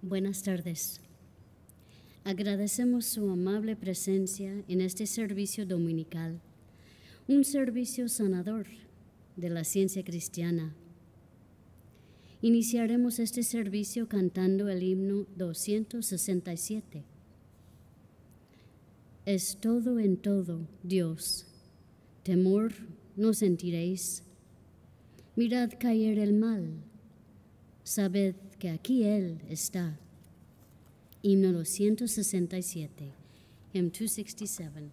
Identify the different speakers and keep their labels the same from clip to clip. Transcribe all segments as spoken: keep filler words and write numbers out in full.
Speaker 1: Buenas tardes. Agradecemos su amable presencia en este servicio dominical, un servicio sanador de la ciencia cristiana. Iniciaremos este servicio cantando el himno doscientos sesenta y siete. Es todo en todo, Dios, temor no sentiréis. Mirad caer el mal, sabed que aquí Él está. Himno doscientos sesenta y siete, hymn doscientos sesenta y siete.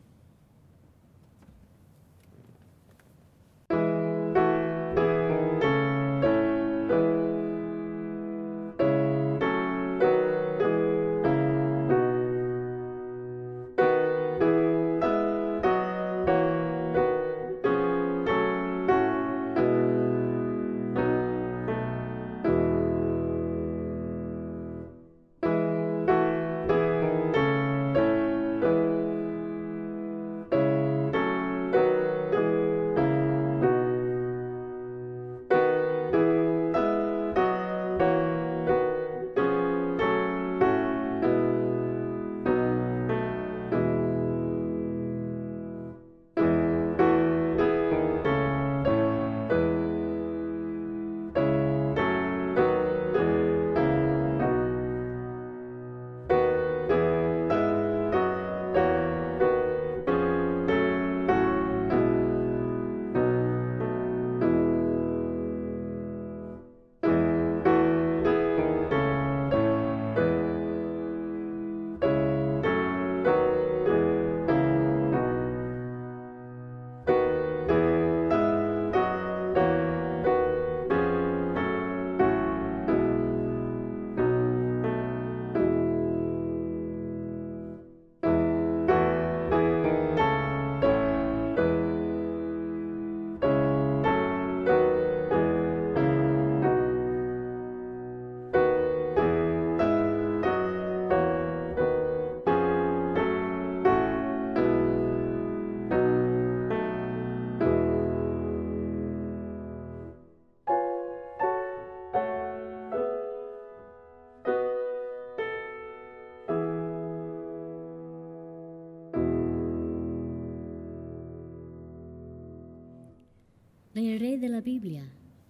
Speaker 1: Leeré de la Biblia,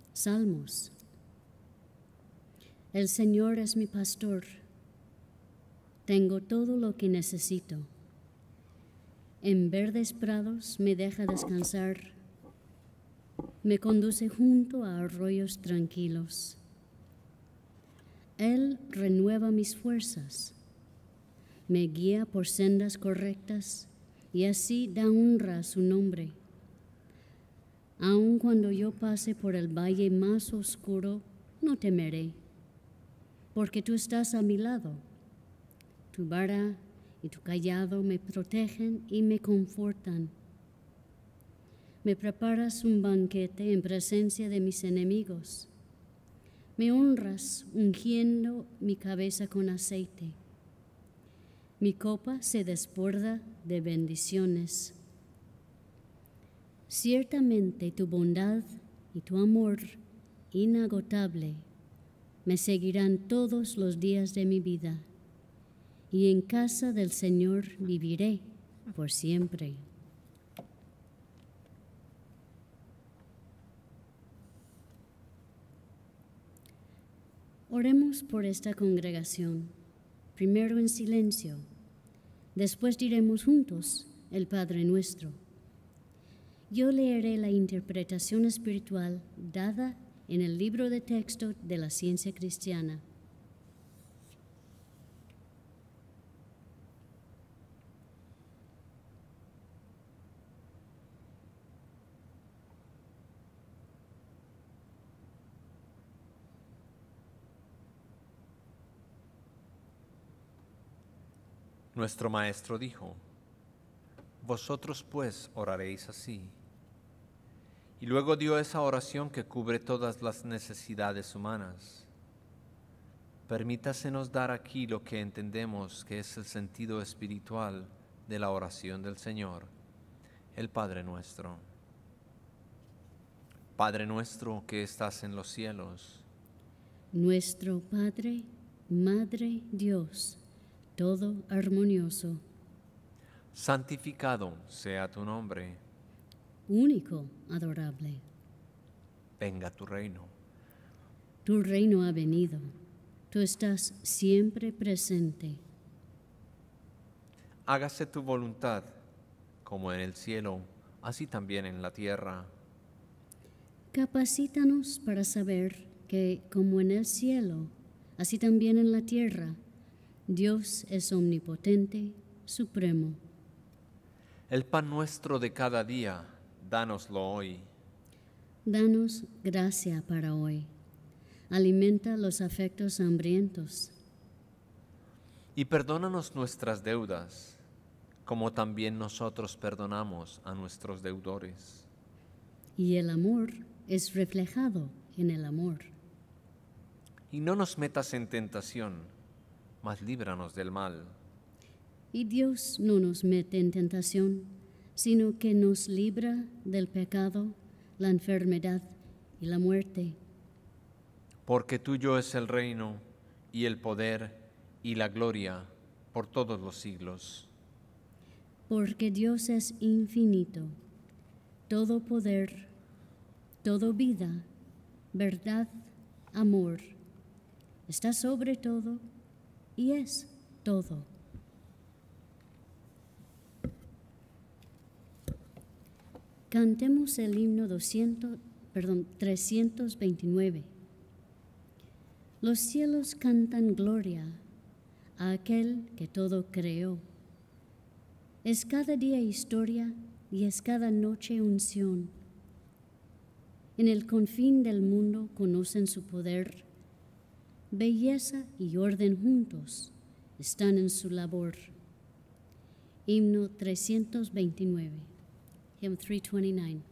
Speaker 1: Salmos. El Señor es mi pastor. Tengo todo lo que necesito. En verdes prados me deja descansar. Me conduce junto a arroyos tranquilos. Él renueva mis fuerzas. Me guía por sendas correctas y así da honra a su nombre. Aun cuando yo pase por el valle más oscuro, no temeré, porque tú estás a mi lado. Tu vara y tu cayado me protegen y me confortan. Me preparas un banquete en presencia de mis enemigos. Me honras ungiendo mi cabeza con aceite. Mi copa se desborda de bendiciones. Ciertamente tu bondad y tu amor inagotable me seguirán todos los días de mi vida, y en casa del Señor viviré por siempre. Oremos por esta congregación, primero en silencio, después diremos juntos el Padre Nuestro. Yo leeré la interpretación espiritual dada en el libro de texto de la ciencia cristiana.
Speaker 2: Nuestro Maestro dijo: vosotros pues oraréis así. Y luego dio esa oración que cubre todas las necesidades humanas. Permítasenos dar aquí lo que entendemos que es el sentido espiritual de la oración del Señor, el Padre Nuestro. Padre nuestro que estás en los cielos,
Speaker 1: Nuestro Padre, Madre Dios, todo armonioso,
Speaker 2: santificado sea tu nombre,
Speaker 1: único, adorable.
Speaker 2: venga tu reino.
Speaker 1: Tu reino ha venido, tú estás siempre presente.
Speaker 2: Hágase tu voluntad, como en el cielo, así también en la tierra.
Speaker 1: Capacítanos para saber que, como en el cielo, así también en la tierra, Dios es omnipotente, supremo.
Speaker 2: El pan nuestro de cada día, dánoslo hoy.
Speaker 1: Danos gracia para hoy. Alimenta los afectos hambrientos.
Speaker 2: Y perdónanos nuestras deudas, como también nosotros perdonamos a nuestros deudores.
Speaker 1: Y el amor es reflejado en el amor.
Speaker 2: Y no nos metas en tentación, mas líbranos del mal.
Speaker 1: Y Dios no nos mete en tentación, sino que nos libra del pecado, la enfermedad y la muerte.
Speaker 2: Porque tuyo es el reino, y el poder, y la gloria, por todos los siglos.
Speaker 1: Porque Dios es infinito, todo poder, todo vida, verdad, amor, está sobre todo y es todo. Cantemos el himno doscientos, perdón, trescientos veintinueve. Los cielos cantan gloria a aquel que todo creó. Es cada día historia y es cada noche unción. En el confín del mundo conocen su poder. Belleza y orden juntos están en su labor. Himno trescientos veintinueve. Hymn trescientos veintinueve.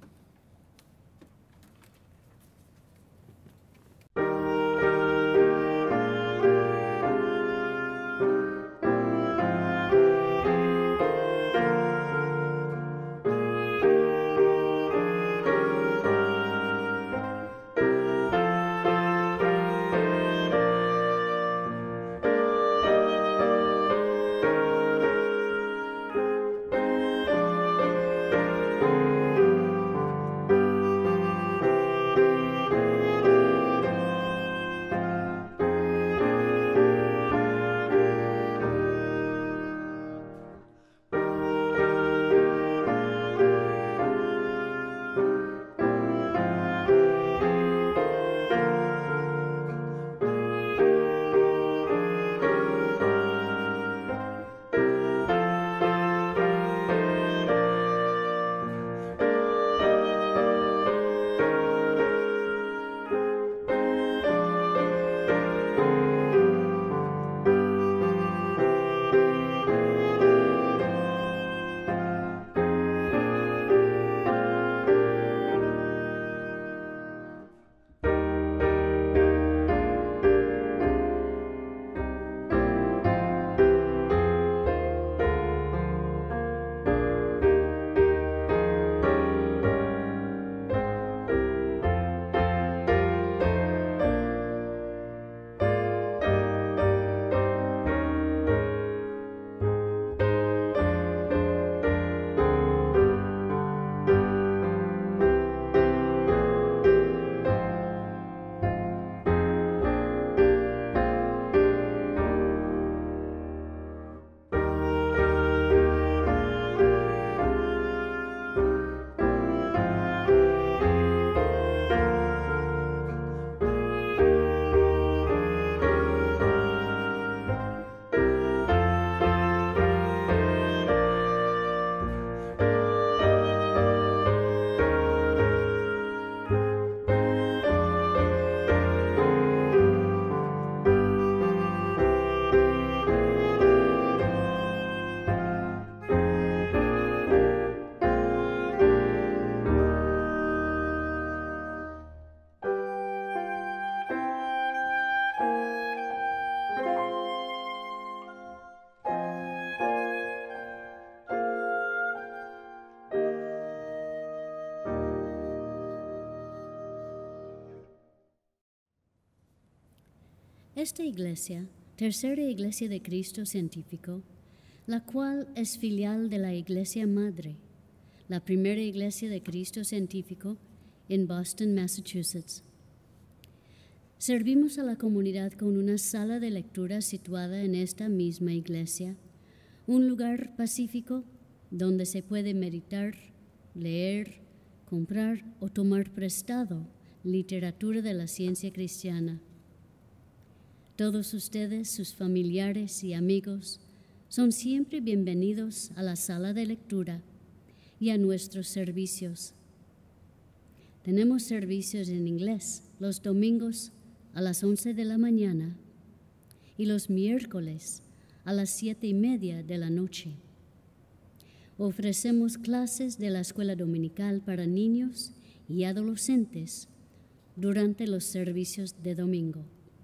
Speaker 1: Esta iglesia Tercera Iglesia de Cristo Científico, la cual es filial de la Iglesia Madre, la primera Iglesia de Cristo Científico en Boston, Massachusetts. Servimos a la comunidad con una sala de lectura situada en esta misma iglesia, un lugar pacífico donde se puede meditar, leer, comprar o tomar prestado literatura de la ciencia cristiana. Todos ustedes, sus familiares y amigos, son siempre bienvenidos a la sala de lectura y a nuestros servicios. Tenemos servicios en inglés los domingos a las once de la mañana y los miércoles a las siete y media de la noche. Ofrecemos clases de la escuela dominical para niños y adolescentes durante los servicios de domingo.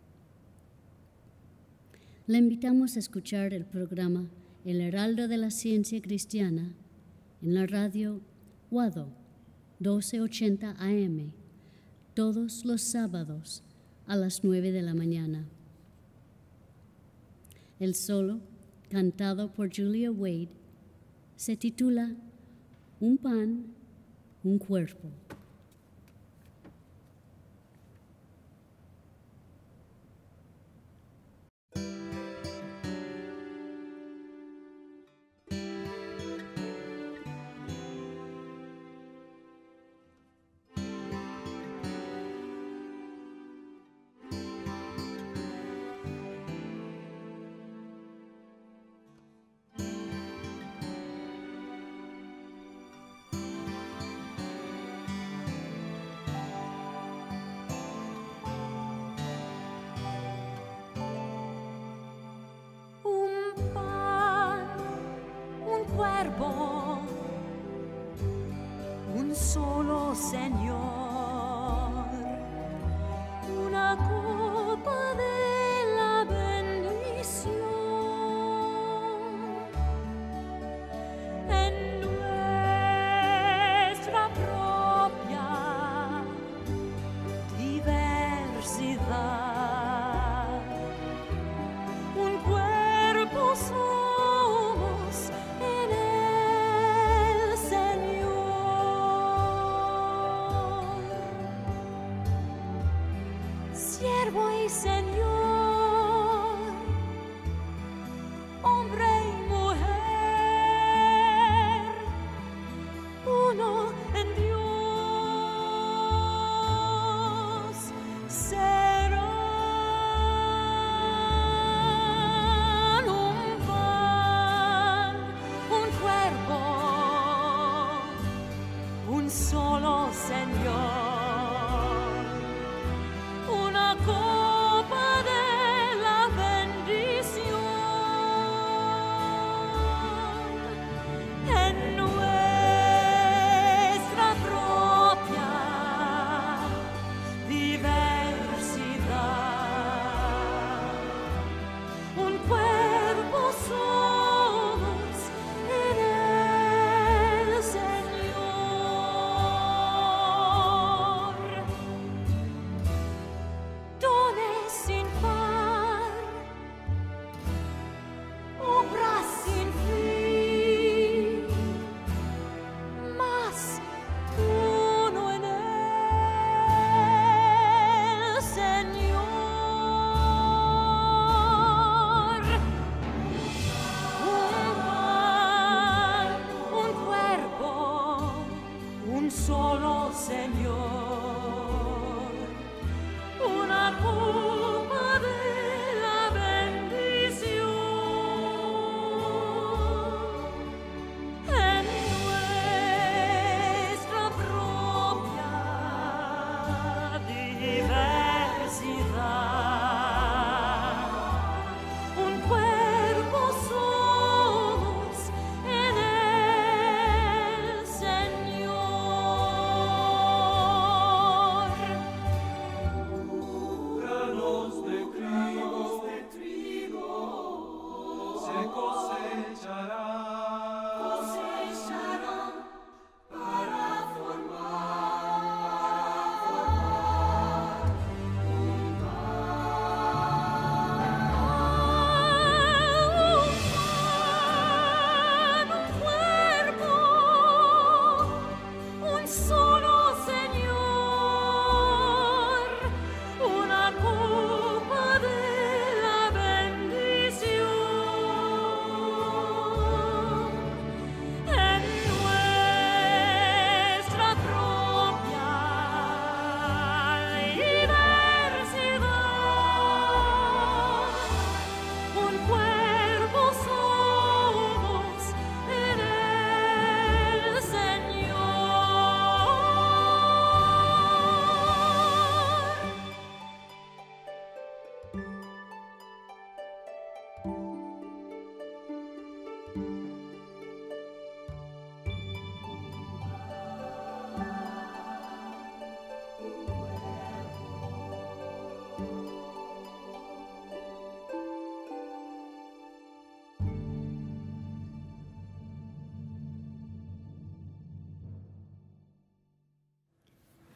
Speaker 1: Le invitamos a escuchar el programa El Heraldo de la Ciencia Cristiana en la radio W A D O doce ochenta A M todos los sábados a las nueve de la mañana. El solo, cantado por Julia Wade, se titula Un pan, un cuerpo.
Speaker 3: Un solo Señor, una copa de la bendición en nuestra propia diversidad, un cuerpo somos en el Señor. Siervo y Señor, hombre y mujer, uno en Dios serán un pan, un cuerpo, un solo Señor. Una copa de la bendición en nuestra propia diversidad. Un cuerpo somos en el Señor. Dones sin par, obras sin fin, más uno en el Señor. Un pan, un cuerpo, un solo Señor. Una copa de la bendición en nuestra propia diversidad. Un cuerpo somos en el Señor.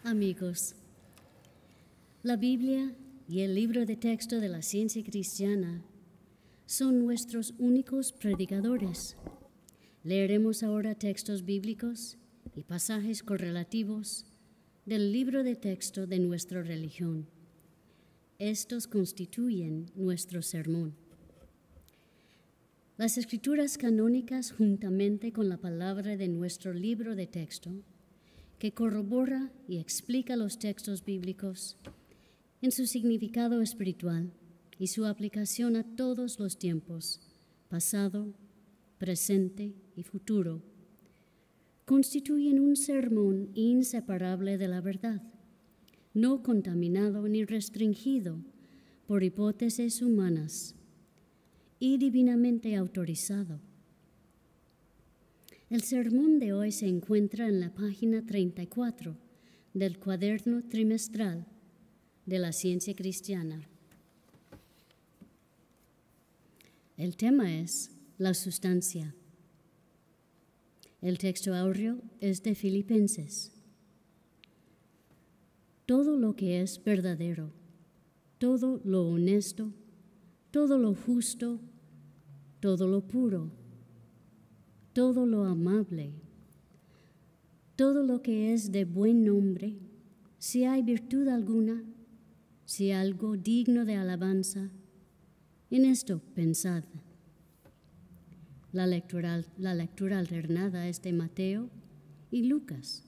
Speaker 1: Amigos, la Biblia y el libro de texto de la ciencia cristiana son nuestros únicos predicadores. Leeremos ahora textos bíblicos y pasajes correlativos del libro de texto de nuestra religión. Estos constituyen nuestro sermón. Las escrituras canónicas, juntamente con la palabra de nuestro libro de texto, que corrobora y explica los textos bíblicos en su significado espiritual y su aplicación a todos los tiempos, pasado, presente y futuro, constituyen un sermón inseparable de la verdad, no contaminado ni restringido por hipótesis humanas y divinamente autorizado. El sermón de hoy se encuentra en la página treinta y cuatro del cuaderno trimestral de la ciencia cristiana. El tema es la sustancia. El texto áureo es de Filipenses. Todo lo que es verdadero, todo lo honesto, todo lo justo, todo lo puro, todo lo amable, todo lo que es de buen nombre, si hay virtud alguna, si algo digno de alabanza, en esto pensad. La lectura, la lectura alternada es de Mateo y Lucas.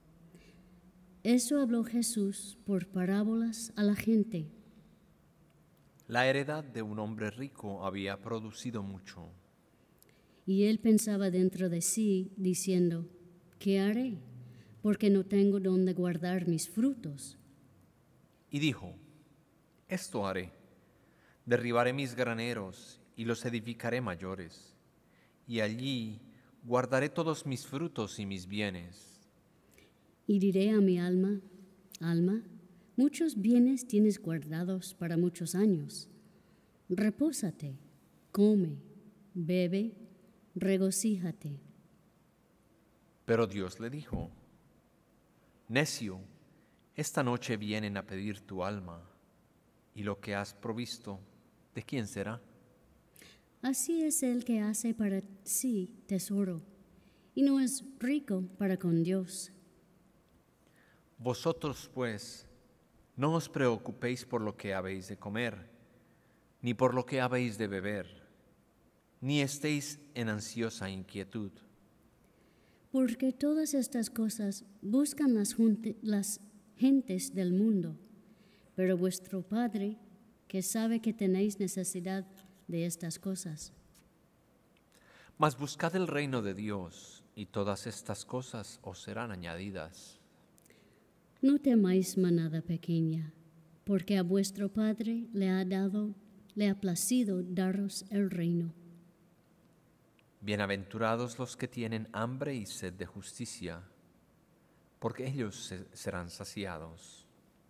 Speaker 1: Eso habló Jesús por parábolas a la gente.
Speaker 2: La heredad de un hombre rico había producido mucho.
Speaker 1: Y él pensaba dentro de sí, diciendo, ¿qué haré? Porque no tengo dónde guardar mis frutos.
Speaker 2: Y dijo, esto haré, derribaré mis graneros y los edificaré mayores, y allí guardaré todos mis frutos y mis bienes.
Speaker 1: Y diré a mi alma, alma, muchos bienes tienes guardados para muchos años. Repósate, come, bebe, regocíjate.
Speaker 2: Pero Dios le dijo, necio, esta noche vienen a pedir tu alma, y lo que has provisto, ¿de quién será?
Speaker 1: Así es el que hace para sí tesoro, y no es rico para con Dios.
Speaker 2: Vosotros, pues, no os preocupéis por lo que habéis de comer, ni por lo que habéis de beber, ni estéis en ansiosa inquietud.
Speaker 1: Porque todas estas cosas buscan las, junte, las gentes del mundo, pero vuestro Padre, que sabe que tenéis necesidad de estas cosas.
Speaker 2: Mas buscad el reino de Dios, y todas estas cosas os serán añadidas.
Speaker 1: No temáis manada pequeña, porque a vuestro Padre le ha dado, le ha placido daros el reino.
Speaker 2: Bienaventurados los que tienen hambre y sed de justicia, porque ellos se serán saciados.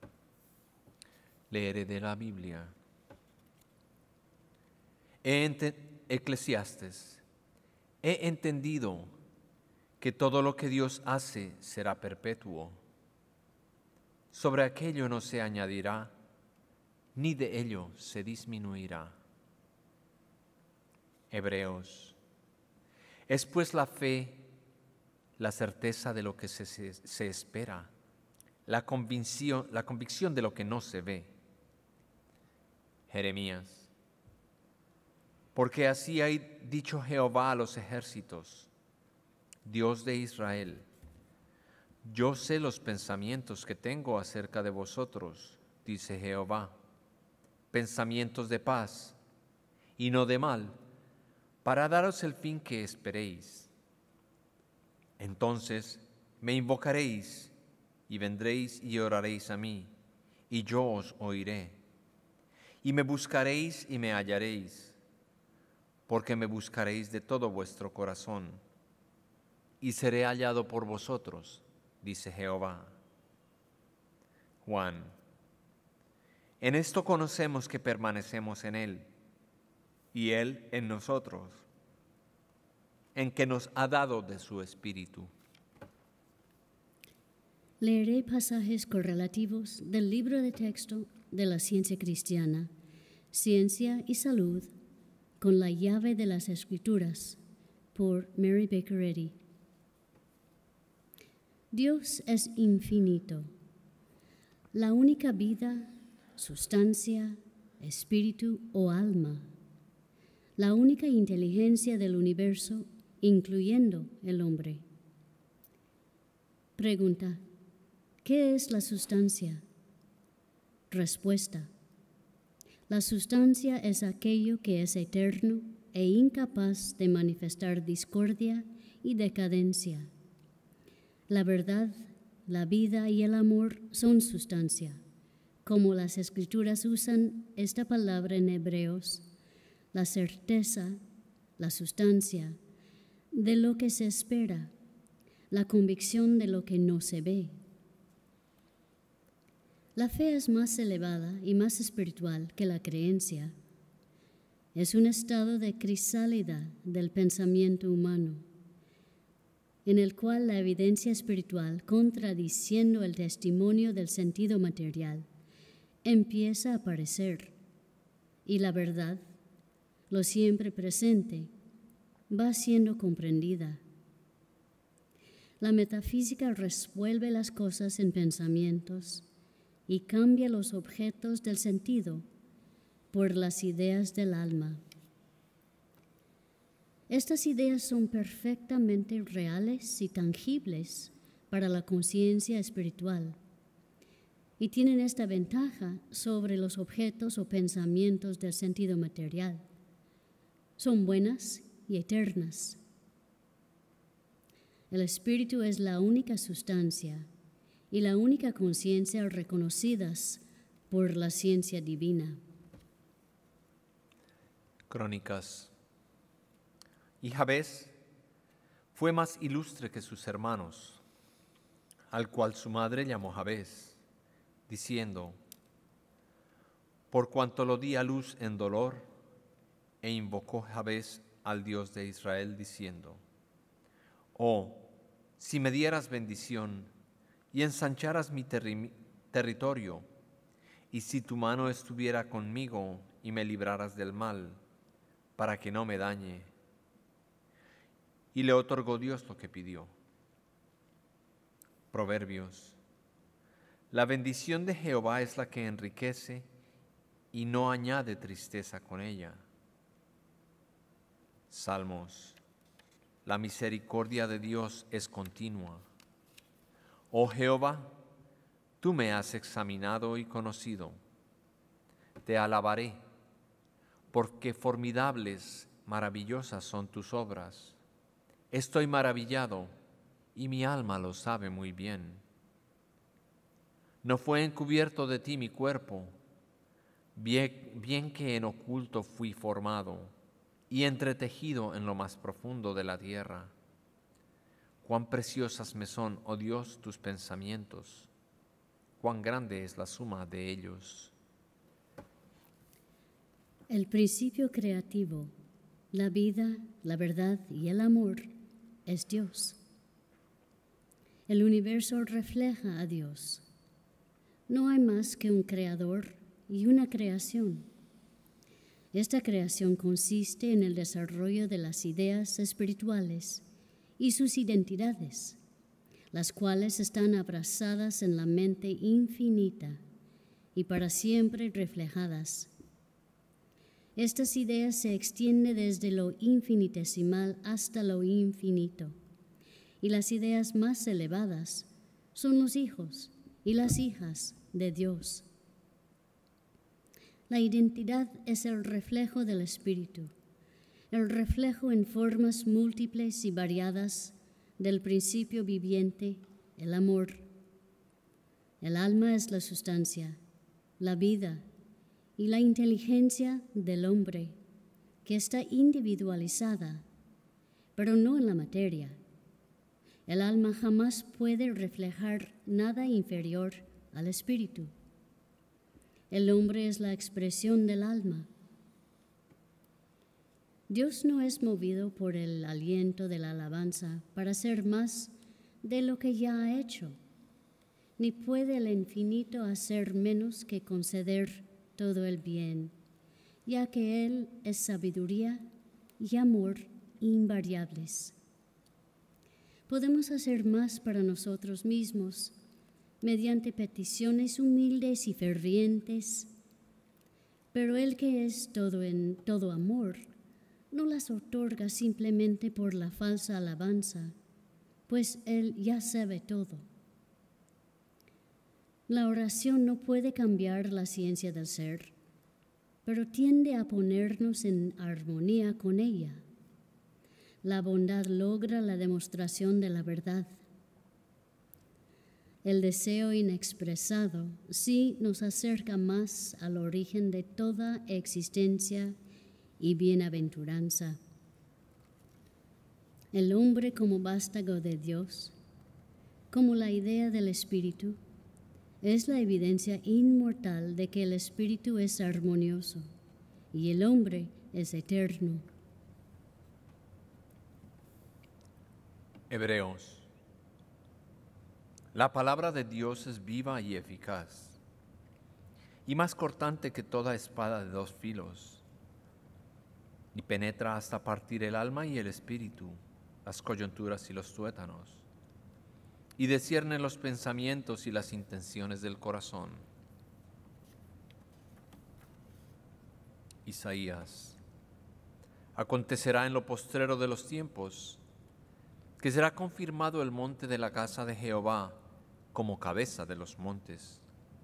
Speaker 2: Leeré de la Biblia. He ente- Eclesiastes, he entendido que todo lo que Dios hace será perpetuo. Sobre aquello no se añadirá, ni de ello se disminuirá. Hebreos. Es pues la fe, la certeza de lo que se, se, se espera, la convicción, la convicción de lo que no se ve. Jeremías. Porque así ha dicho Jehová a los ejércitos, Dios de Israel, yo sé los pensamientos que tengo acerca de vosotros, dice Jehová, pensamientos de paz y no de mal, para daros el fin que esperéis. Entonces me invocaréis y vendréis y oraréis a mí, y yo os oiré. Y me buscaréis y me hallaréis, porque me buscaréis de todo vuestro corazón, y seré hallado por vosotros, dice Jehová. Juan. En esto conocemos que permanecemos en Él, y Él en nosotros, en que nos ha dado de su Espíritu.
Speaker 1: Leeré pasajes correlativos del libro de texto de la ciencia cristiana, Ciencia y Salud, con la llave de las Escrituras, por Mary Baker Eddy. Dios es infinito. La única vida, sustancia, espíritu o alma. La única inteligencia del universo, incluyendo el hombre. Pregunta: ¿qué es la sustancia? Respuesta: la sustancia es aquello que es eterno e incapaz de manifestar discordia y decadencia. La verdad, la vida y el amor son sustancia, como las Escrituras usan esta palabra en Hebreos, la certeza, la sustancia, de lo que se espera, la convicción de lo que no se ve. La fe es más elevada y más espiritual que la creencia. Es un estado de crisálida del pensamiento humano, en el cual la evidencia espiritual, contradiciendo el testimonio del sentido material, empieza a aparecer, y la verdad, lo siempre presente, va siendo comprendida. La metafísica resuelve las cosas en pensamientos y cambia los objetos del sentido por las ideas del alma. Estas ideas son perfectamente reales y tangibles para la conciencia espiritual y tienen esta ventaja sobre los objetos o pensamientos del sentido material. Son buenas y eternas. El espíritu es la única sustancia y la única conciencia reconocidas por la ciencia divina.
Speaker 2: Crónicas. Y Jabez fue más ilustre que sus hermanos, al cual su madre llamó Jabez, diciendo: por cuanto lo di a luz en dolor, e invocó Jabez al Dios de Israel, diciendo: oh, si me dieras bendición y ensancharas mi terri- territorio, y si tu mano estuviera conmigo y me libraras del mal, para que no me dañe. Y le otorgó Dios lo que pidió. Proverbios. La bendición de Jehová es la que enriquece y no añade tristeza con ella. Salmos. La misericordia de Dios es continua. Oh Jehová, tú me has examinado y conocido. Te alabaré, porque formidables, maravillosas son tus obras. Estoy maravillado, y mi alma lo sabe muy bien. No fue encubierto de ti mi cuerpo, bien, bien que en oculto fui formado y entretejido en lo más profundo de la tierra. Cuán preciosas me son, oh Dios, tus pensamientos, cuán grande es la suma de ellos.
Speaker 1: El principio creativo, la vida, la verdad y el amor es Dios. El universo refleja a Dios. No hay más que un creador y una creación. Esta creación consiste en el desarrollo de las ideas espirituales y sus identidades, las cuales están abrazadas en la mente infinita y para siempre reflejadas. Estas ideas se extienden desde lo infinitesimal hasta lo infinito, y las ideas más elevadas son los hijos y las hijas de Dios. La identidad es el reflejo del Espíritu, el reflejo en formas múltiples y variadas del principio viviente, el amor. El alma es la sustancia, la vida y la inteligencia del hombre, que está individualizada, pero no en la materia. El alma jamás puede reflejar nada inferior al espíritu. El hombre es la expresión del alma. Dios no es movido por el aliento de la alabanza para hacer más de lo que ya ha hecho. ni puede el infinito hacer menos que conceder todo el bien, ya que Él es sabiduría y amor invariables. Podemos hacer más para nosotros mismos mediante peticiones humildes y fervientes, pero Él que es todo en todo amor, no las otorga simplemente por la falsa alabanza, pues Él ya sabe todo. La oración no puede cambiar la ciencia del ser, pero tiende a ponernos en armonía con ella. La bondad logra la demostración de la verdad. El deseo inexpresado sí nos acerca más al origen de toda existencia y bienaventuranza. El hombre como vástago de Dios, como la idea del Espíritu, es la evidencia inmortal de que el Espíritu es armonioso y el hombre es eterno.
Speaker 2: Hebreos. La palabra de Dios es viva y eficaz, y más cortante que toda espada de dos filos, y penetra hasta partir el alma y el espíritu, las coyunturas y los tuétanos, y discierne los pensamientos y las intenciones del corazón. Isaías. Acontecerá en lo postrero de los tiempos, que será confirmado el monte de la casa de Jehová como cabeza de los montes,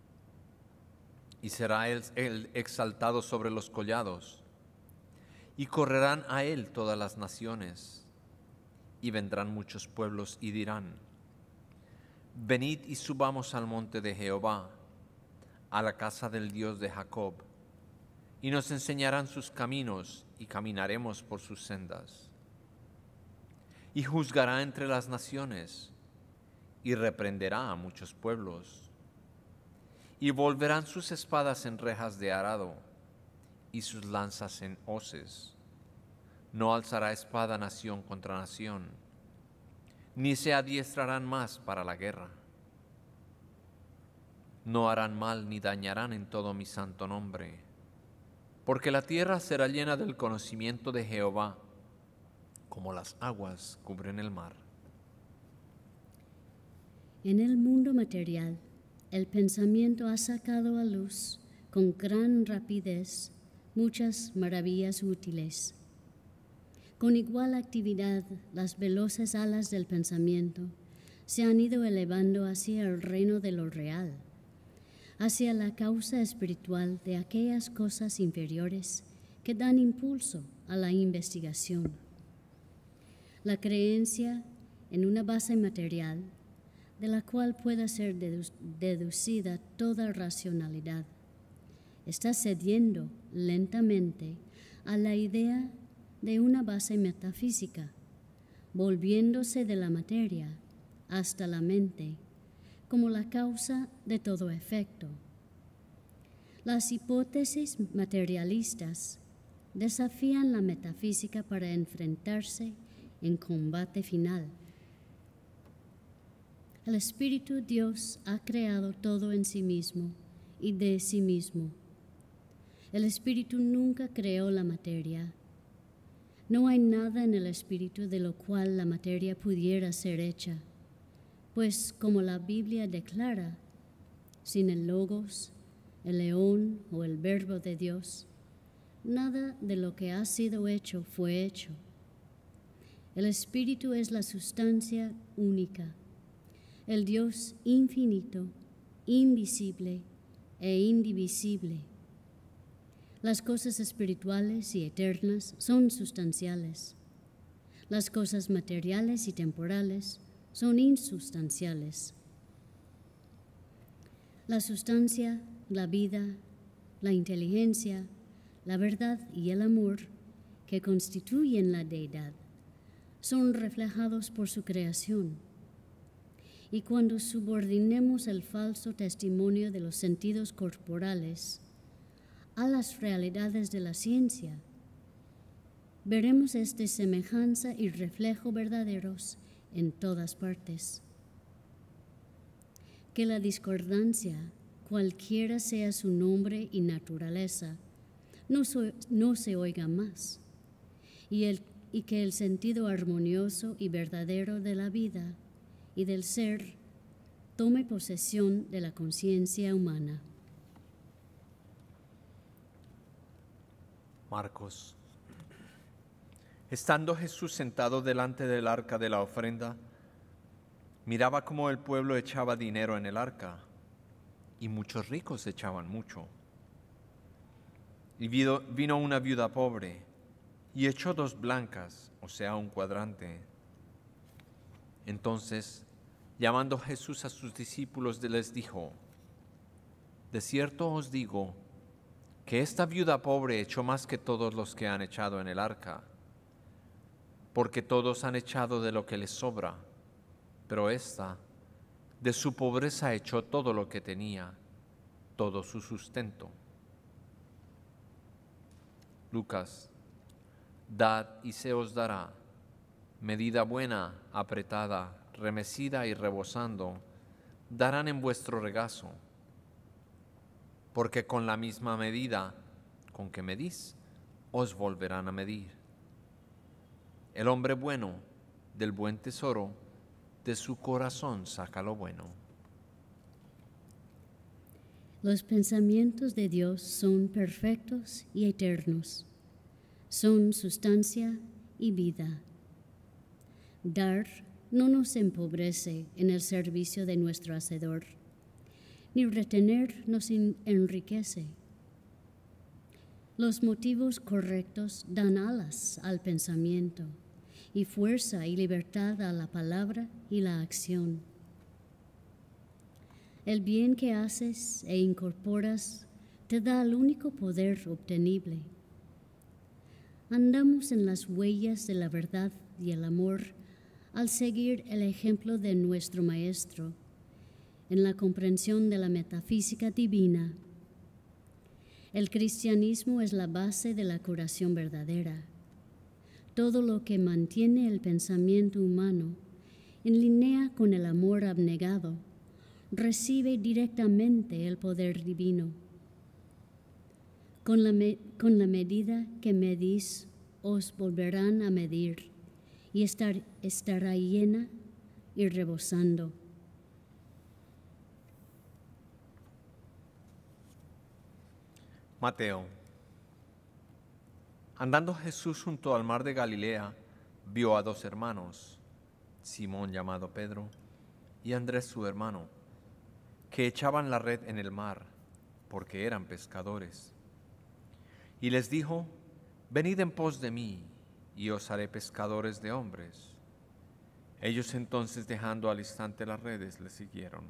Speaker 2: y será él, él exaltado sobre los collados, y correrán a él todas las naciones, y vendrán muchos pueblos y dirán: venid y subamos al monte de Jehová, a la casa del Dios de Jacob, y nos enseñarán sus caminos, y caminaremos por sus sendas. Y juzgará entre las naciones, y reprenderá a muchos pueblos. Y volverán sus espadas en rejas de arado, y sus lanzas en hoces. No alzará espada nación contra nación, ni se adiestrarán más para la guerra. No harán mal ni dañarán en todo mi santo nombre, porque la tierra será llena del conocimiento de Jehová, como las aguas cubren el mar.
Speaker 1: En el mundo material, el pensamiento ha sacado a luz con gran rapidez muchas maravillas útiles. Con igual actividad, las veloces alas del pensamiento se han ido elevando hacia el reino de lo real, hacia la causa espiritual de aquellas cosas inferiores que dan impulso a la investigación. La creencia en una base material de la cual pueda ser dedu- deducida toda racionalidad está cediendo lentamente a la idea de una base metafísica, volviéndose de la materia hasta la mente como la causa de todo efecto. Las hipótesis materialistas desafían la metafísica para enfrentarse en combate final. El Espíritu Dios ha creado todo en sí mismo y de sí mismo. El Espíritu nunca creó la materia. No hay nada en el Espíritu de lo cual la materia pudiera ser hecha, pues como la Biblia declara, sin el Logos, el león o el Verbo de Dios, nada de lo que ha sido hecho fue hecho. El Espíritu es la sustancia única, el Dios infinito, invisible e indivisible. Las cosas espirituales y eternas son sustanciales. Las cosas materiales y temporales son insustanciales. La sustancia, la vida, la inteligencia, la verdad y el amor que constituyen la deidad son reflejados por su creación. Y cuando subordinemos el falso testimonio de los sentidos corporales a las realidades de la ciencia, veremos esta semejanza y reflejo verdaderos en todas partes. que la discordancia, cualquiera sea su nombre y naturaleza, no, so, no se oiga más, y, el, y que el sentido armonioso y verdadero de la vida y del ser tome posesión de la conciencia humana.
Speaker 2: Marcos. Estando Jesús sentado delante del arca de la ofrenda, miraba cómo el pueblo echaba dinero en el arca, y muchos ricos echaban mucho. Y vino una viuda pobre, y echó dos blancas, o sea, un cuadrante. Entonces, llamando Jesús a sus discípulos, les dijo: de cierto os digo, que esta viuda pobre echó más que todos los que han echado en el arca, porque todos han echado de lo que les sobra, pero ésta, de su pobreza echó todo lo que tenía, todo su sustento. Lucas. Dad y se os dará, medida buena, apretada, remecida y rebosando, darán en vuestro regazo, porque con la misma medida con que medís, os volverán a medir. El hombre bueno, del buen tesoro, de su corazón saca lo bueno.
Speaker 1: Los pensamientos de Dios son perfectos y eternos, son sustancia y vida. Dar no nos empobrece en el servicio de nuestro Hacedor, ni retener nos enriquece. Los motivos correctos dan alas al pensamiento y fuerza y libertad a la palabra y la acción. El bien que haces e incorporas te da el único poder obtenible. Andamos en las huellas de la verdad y el amor al seguir el ejemplo de nuestro Maestro en la comprensión de la metafísica divina. El cristianismo es la base de la curación verdadera. Todo lo que mantiene el pensamiento humano en línea con el amor abnegado recibe directamente el poder divino. Con la, me, con la medida que medís, os volverán a medir y estar, estará llena y rebosando.
Speaker 2: Mateo. Andando Jesús junto al mar de Galilea, vio a dos hermanos, Simón llamado Pedro y Andrés su hermano, que echaban la red en el mar, porque eran pescadores. Y les dijo: venid en pos de mí, y os haré pescadores de hombres. Ellos entonces, dejando al instante las redes, le siguieron.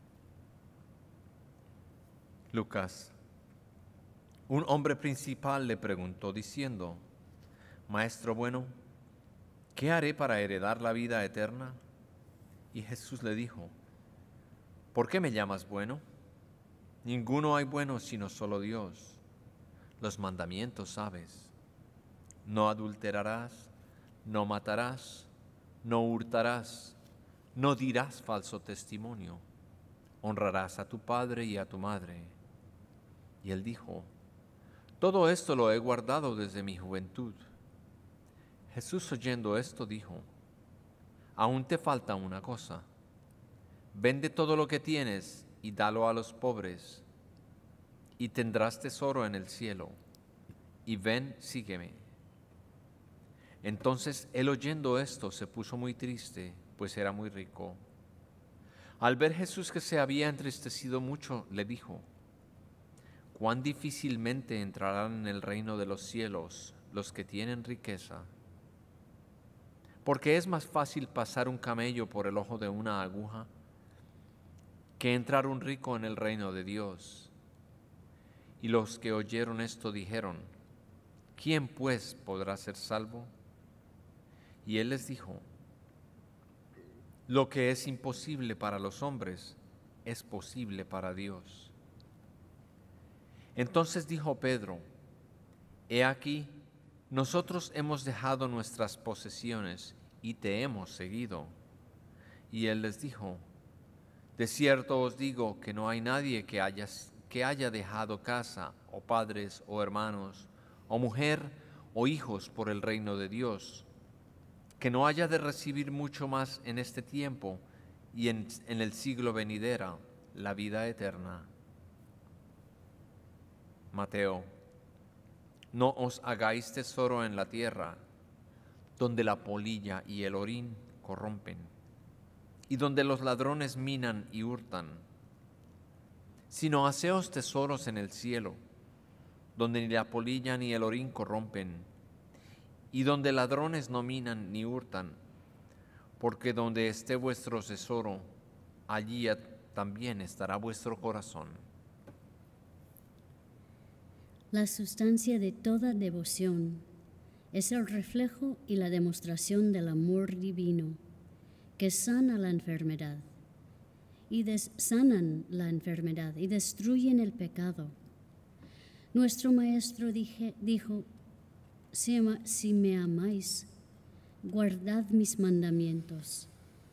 Speaker 2: Lucas. Un hombre principal le preguntó diciendo: Maestro bueno, ¿qué haré para heredar la vida eterna? Y Jesús le dijo: ¿por qué me llamas bueno? Ninguno hay bueno sino solo Dios. Los mandamientos sabes: no adulterarás, no matarás, no hurtarás, no dirás falso testimonio, honrarás a tu padre y a tu madre. Y él dijo: todo esto lo he guardado desde mi juventud. Jesús, oyendo esto, dijo: aún te falta una cosa. Vende todo lo que tienes y dalo a los pobres, y tendrás tesoro en el cielo. Y ven, sígueme. Entonces él, oyendo esto, se puso muy triste, pues era muy rico. Al ver Jesús que se había entristecido mucho, le dijo: cuán difícilmente entrarán en el reino de los cielos los que tienen riqueza. Porque es más fácil pasar un camello por el ojo de una aguja que entrar un rico en el reino de Dios. Y los que oyeron esto dijeron: ¿quién pues podrá ser salvo? Y él les dijo: lo que es imposible para los hombres es posible para Dios. Entonces dijo Pedro: he aquí, nosotros hemos dejado nuestras posesiones y te hemos seguido. Y él les dijo: De cierto os digo que no hay nadie que haya, que haya dejado casa, o padres, o hermanos, o mujer, o hijos por el reino de Dios, que no haya de recibir mucho más en este tiempo y en, en el siglo venidero la vida eterna. Mateo, no os hagáis tesoro en la tierra, donde la polilla y el orín corrompen, y donde los ladrones minan y hurtan, sino haceos tesoros en el cielo, donde ni la polilla ni el orín corrompen, y donde ladrones no minan ni hurtan, porque donde esté vuestro tesoro, allí también estará vuestro corazón.
Speaker 1: La sustancia de toda devoción es el reflejo y la demostración del amor divino que sana la enfermedad y des- sanan la enfermedad y destruyen el pecado. Nuestro Maestro dije, dijo, si, ama, si me amáis, guardad mis mandamientos.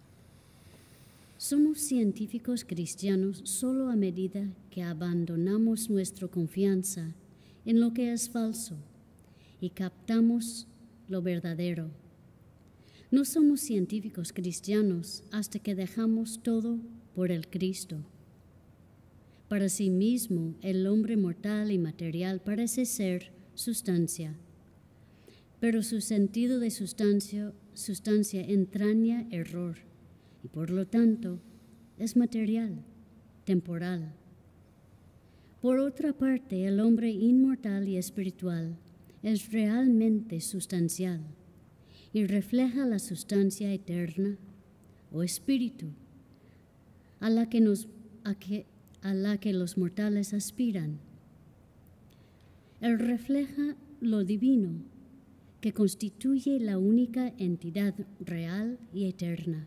Speaker 1: Somos científicos cristianos solo a medida que abandonamos nuestra confianza en lo que es falso y captamos lo verdadero. No somos científicos cristianos hasta que dejamos todo por el Cristo. Para sí mismo, el hombre mortal y material parece ser sustancia, pero su sentido de sustancia, sustancia entraña error y por lo tanto es material, temporal. Por otra parte, el hombre inmortal y espiritual es realmente sustancial y refleja la sustancia eterna o espíritu a la que, nos, a que, a la que los mortales aspiran. Él refleja lo divino que constituye la única entidad real y eterna.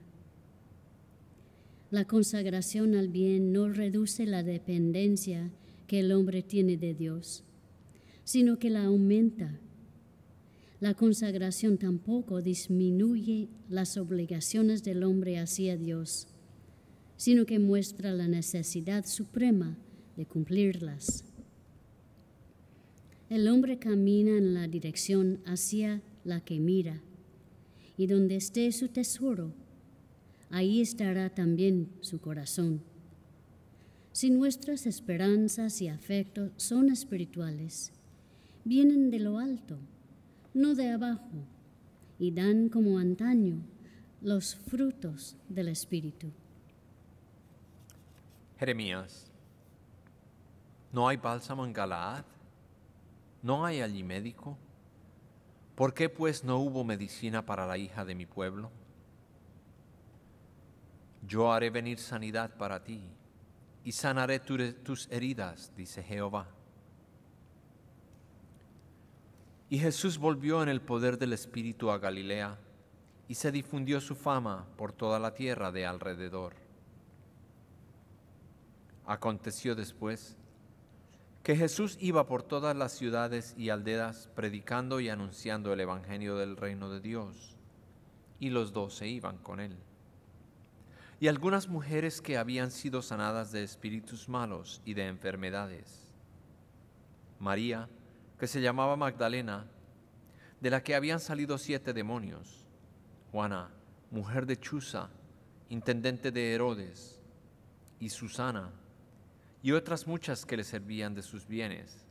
Speaker 1: La consagración al bien no reduce la dependencia que el hombre tiene de Dios, sino que la aumenta. La consagración tampoco disminuye las obligaciones del hombre hacia Dios, sino que muestra la necesidad suprema de cumplirlas. El hombre camina en la dirección hacia la que mira, y donde esté su tesoro, ahí estará también su corazón. Si nuestras esperanzas y afectos son espirituales, vienen de lo alto, no de abajo, y dan como antaño los frutos del Espíritu.
Speaker 2: Jeremías, ¿no hay bálsamo en Galaad? ¿No hay allí médico? ¿Por qué pues no hubo medicina para la hija de mi pueblo? Yo haré venir sanidad para ti, y sanaré tu, tus heridas, dice Jehová. Y Jesús volvió en el poder del Espíritu a Galilea, y se difundió su fama por toda la tierra de alrededor. Aconteció después que Jesús iba por todas las ciudades y aldeas predicando y anunciando el evangelio del reino de Dios, y los doce iban con él. Y algunas mujeres que habían sido sanadas de espíritus malos y de enfermedades. María, que se llamaba Magdalena, de la que habían salido siete demonios. Juana, mujer de Chuza, intendente de Herodes, y Susana, y otras muchas que le servían de sus bienes.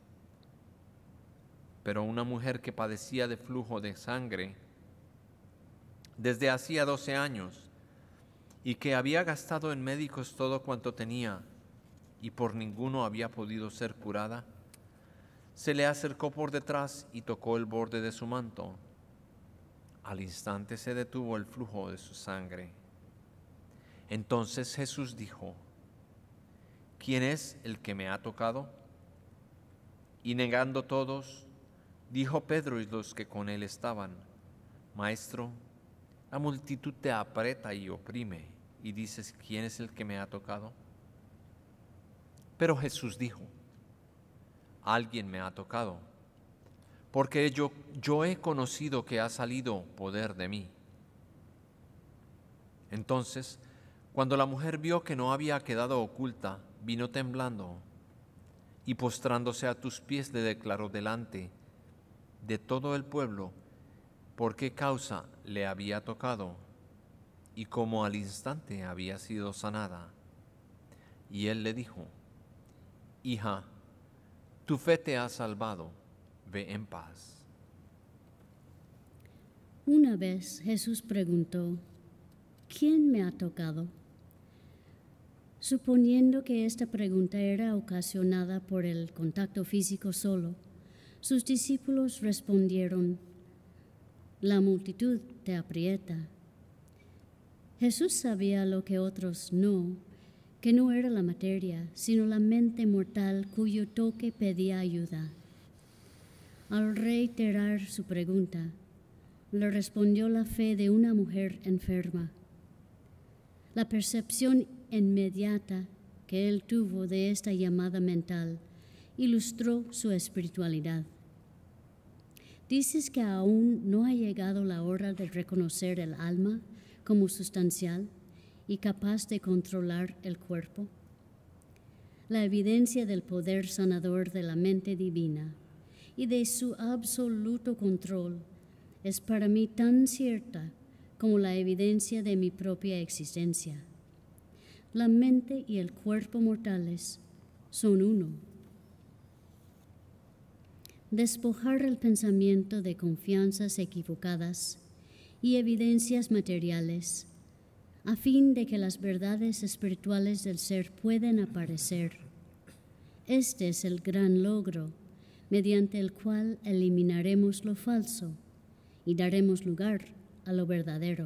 Speaker 2: Pero una mujer que padecía de flujo de sangre desde hacía doce años, y que había gastado en médicos todo cuanto tenía, y por ninguno había podido ser curada, se le acercó por detrás y tocó el borde de su manto. Al instante se detuvo el flujo de su sangre. Entonces Jesús dijo: ¿Quién es el que me ha tocado? Y negando todos, dijo Pedro y los que con él estaban: Maestro, la multitud te aprieta y oprime, y dices: ¿Quién es el que me ha tocado? Pero Jesús dijo: Alguien me ha tocado, porque yo, yo he conocido que ha salido poder de mí. Entonces, Cuando la mujer vio que no había quedado oculta, vino temblando y postrándose a tus pies le declaró delante de todo el pueblo por qué causa le había tocado y cómo al instante había sido sanada. Y él le dijo: Hija, tu fe te ha salvado, ve en paz.
Speaker 1: Una vez Jesús preguntó: ¿Quién me ha tocado? Suponiendo que esta pregunta era ocasionada por el contacto físico solo, sus discípulos respondieron: La multitud te aprieta. Jesús sabía lo que otros no, que no era la materia, sino la mente mortal cuyo toque pedía ayuda. Al reiterar su pregunta, le respondió la fe de una mujer enferma. La percepción inmediata que él tuvo de esta llamada mental ilustró su espiritualidad. ¿Dices que aún no ha llegado la hora de reconocer el alma como sustancial y capaz de controlar el cuerpo? La evidencia del poder sanador de la mente divina y de su absoluto control es para mí tan cierta como la evidencia de mi propia existencia. La mente y el cuerpo mortales son uno. Despojar el pensamiento de confianzas equivocadas y evidencias materiales, a fin de que las verdades espirituales del ser puedan aparecer. Este es el gran logro, mediante el cual eliminaremos lo falso y daremos lugar a lo verdadero.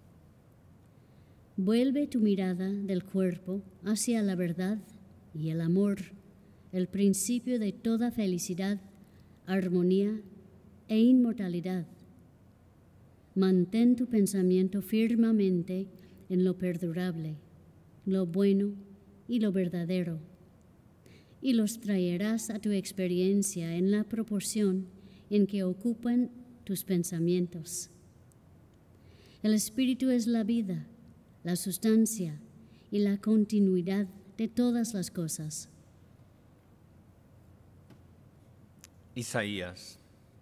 Speaker 1: Vuelve tu mirada del cuerpo hacia la verdad y el amor, el principio de toda felicidad, armonía e inmortalidad. Mantén tu pensamiento firmemente en lo perdurable, lo bueno y lo verdadero, y los traerás a tu experiencia en la proporción en que ocupan tus pensamientos. El espíritu es la vida, la sustancia y la continuidad de todas las cosas.
Speaker 2: Isaías: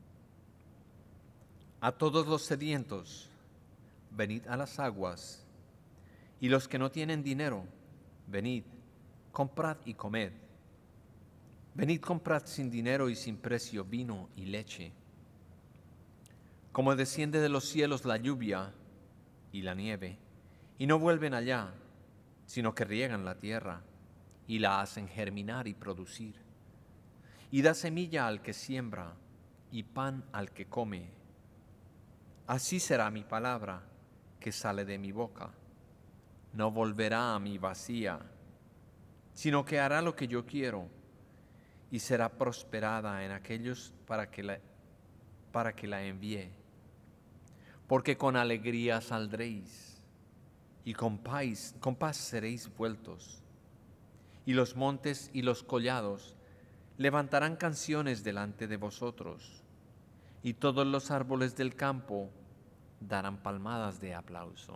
Speaker 2: A todos los sedientos, venid a las aguas, y los que no tienen dinero, venid, comprad y comed. Venid, comprad sin dinero y sin precio vino y leche. Como desciende de los cielos la lluvia y la nieve, y no vuelven allá, sino que riegan la tierra y la hacen germinar y producir, y da semilla al que siembra y pan al que come. Así será mi palabra que sale de mi boca. No volverá a mí vacía, sino que hará lo que yo quiero y será prosperada en aquellos para que la, para que la envíe. Porque con alegría saldréis y con paz, con paz seréis vueltos. Y los montes y los collados levantarán canciones delante de vosotros, y todos los árboles del campo darán palmadas de aplauso.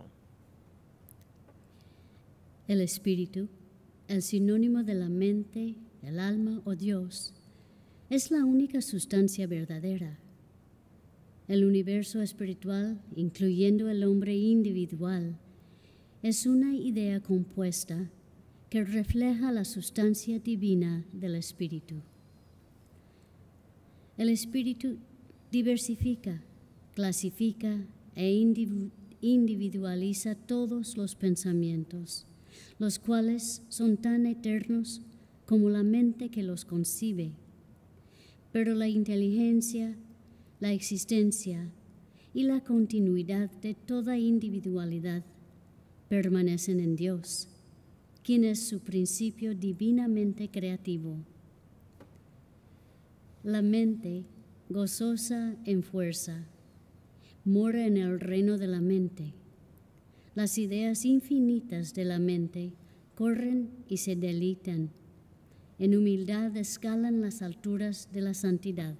Speaker 1: El espíritu, el sinónimo de la mente, el alma o Dios, es la única sustancia verdadera. El universo espiritual, incluyendo el hombre individual, es una idea compuesta que refleja la sustancia divina del espíritu. El espíritu diversifica, clasifica e individualiza todos los pensamientos, los cuales son tan eternos como la mente que los concibe. Pero la inteligencia, la existencia y la continuidad de toda individualidad permanecen en Dios, quien es su principio divinamente creativo. La mente, gozosa en fuerza, mora en el reino de la mente. Las ideas infinitas de la mente corren y se deleitan. En humildad escalan las alturas de la santidad.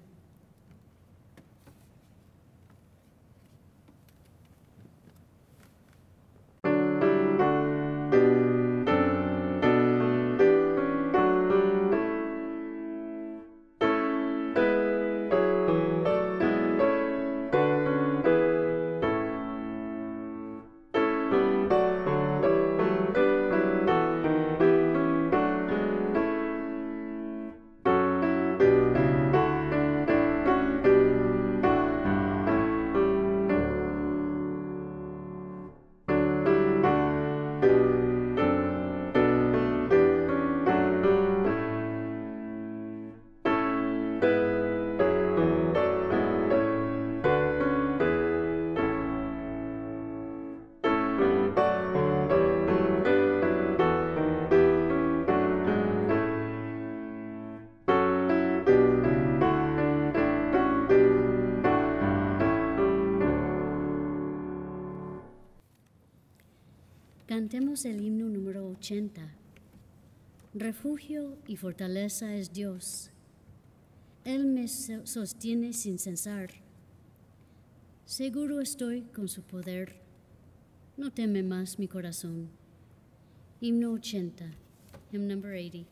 Speaker 1: Cantemos el himno número ochenta. Refugio y fortaleza es Dios. Él me sostiene sin cesar. Seguro estoy con su poder. No teme más mi corazón. Himno ochenta. Hymn number eighty.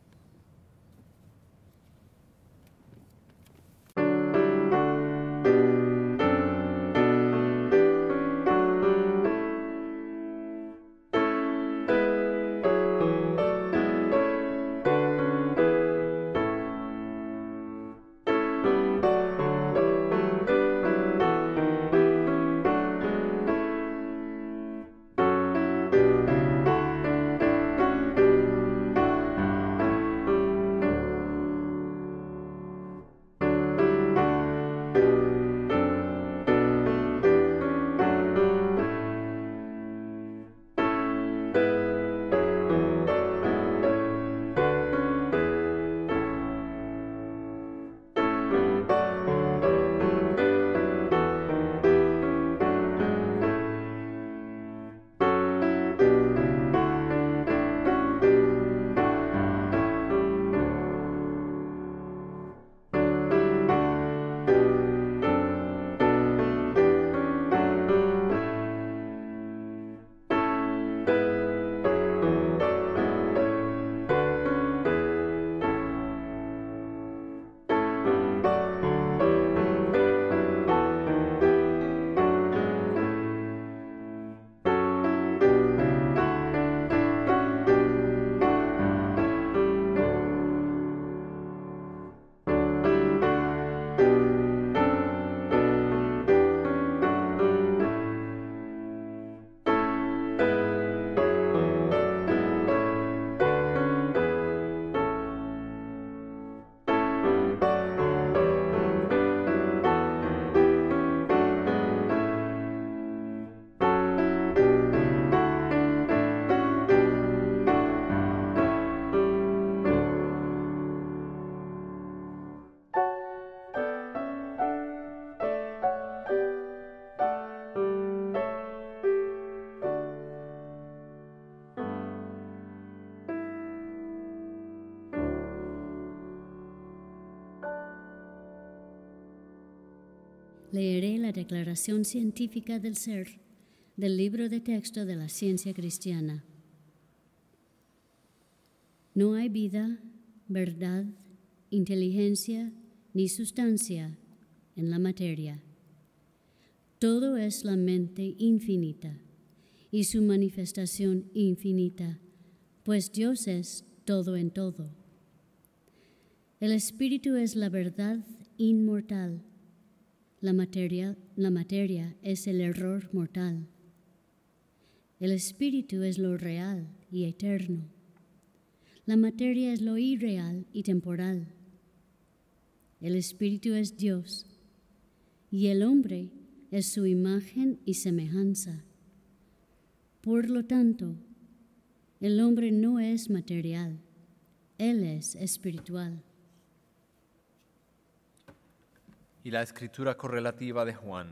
Speaker 1: Leeré la declaración científica del ser del libro de texto de la ciencia cristiana. No hay vida, verdad, inteligencia ni sustancia en la materia. Todo es la mente infinita y su manifestación infinita, pues Dios es todo en todo. El espíritu es la verdad inmortal. La materia, la materia es el error mortal. El espíritu es lo real y eterno. La materia es lo irreal y temporal. El espíritu es Dios y el hombre es su imagen y semejanza. Por lo tanto, el hombre no es material, él es espiritual.
Speaker 2: Y la escritura correlativa de Juan.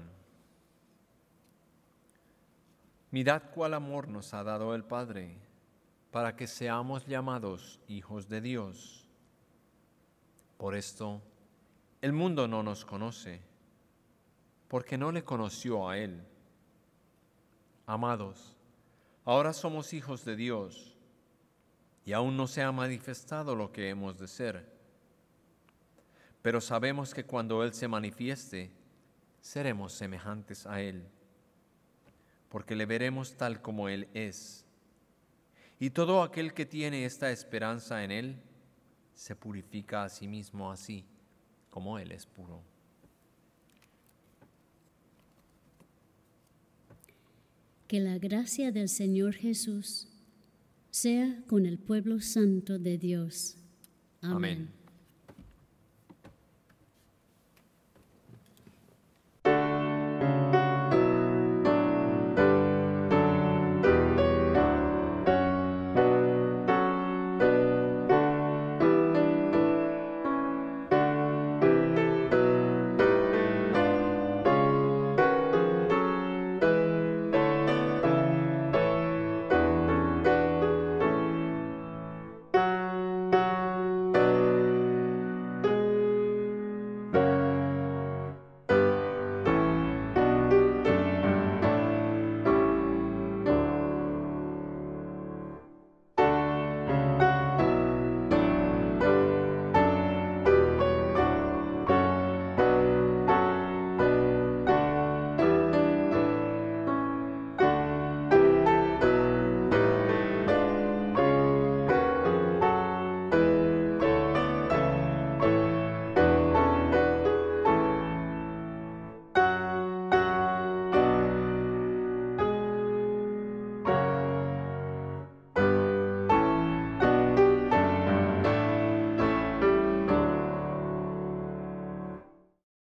Speaker 2: Mirad cuál amor nos ha dado el Padre, para que seamos llamados hijos de Dios. Por esto, el mundo no nos conoce, porque no le conoció a Él. Amados, ahora somos hijos de Dios, y aún no se ha manifestado lo que hemos de ser. Pero sabemos que cuando Él se manifieste, seremos semejantes a Él, porque le veremos tal como Él es. Y todo aquel que tiene esta esperanza en Él, se purifica a sí mismo así, como Él es puro.
Speaker 1: Que la gracia del Señor Jesús sea con el pueblo santo de Dios. Amén. Amén.